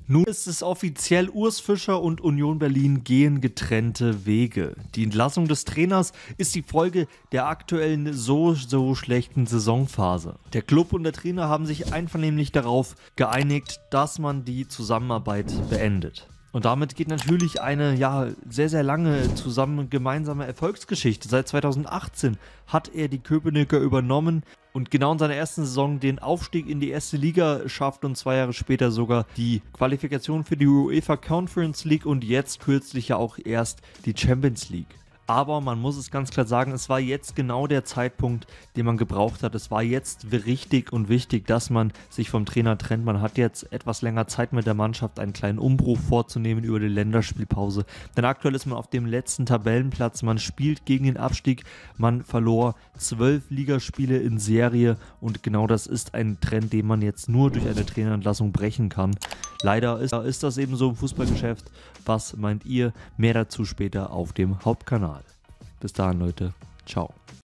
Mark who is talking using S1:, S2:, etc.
S1: Nun ist es offiziell, Urs Fischer und Union Berlin gehen getrennte Wege. Die Entlassung des Trainers ist die Folge der aktuellen so schlechten Saisonphase. Der Club und der Trainer haben sich einvernehmlich darauf geeinigt, dass man die Zusammenarbeit beendet. Und damit geht natürlich eine sehr lange gemeinsame Erfolgsgeschichte. Seit 2018 hat er die Köpenicker übernommen und genau in seiner ersten Saison den Aufstieg in die erste Liga schafft und 2 Jahre später sogar die Qualifikation für die UEFA Conference League und jetzt kürzlich ja auch erst die Champions League. Aber man muss es ganz klar sagen, es war jetzt genau der Zeitpunkt, den man gebraucht hat. Es war jetzt richtig und wichtig, dass man sich vom Trainer trennt. Man hat jetzt etwas länger Zeit mit der Mannschaft, einen kleinen Umbruch vorzunehmen über die Länderspielpause. Denn aktuell ist man auf dem letzten Tabellenplatz. Man spielt gegen den Abstieg. Man verlor 12 Ligaspiele in Serie und genau das ist ein Trend, den man jetzt nur durch eine Trainerentlassung brechen kann. Leider ist das eben so im Fußballgeschäft. Was meint ihr? Mehr dazu später auf dem Hauptkanal. Bis dahin, Leute. Ciao.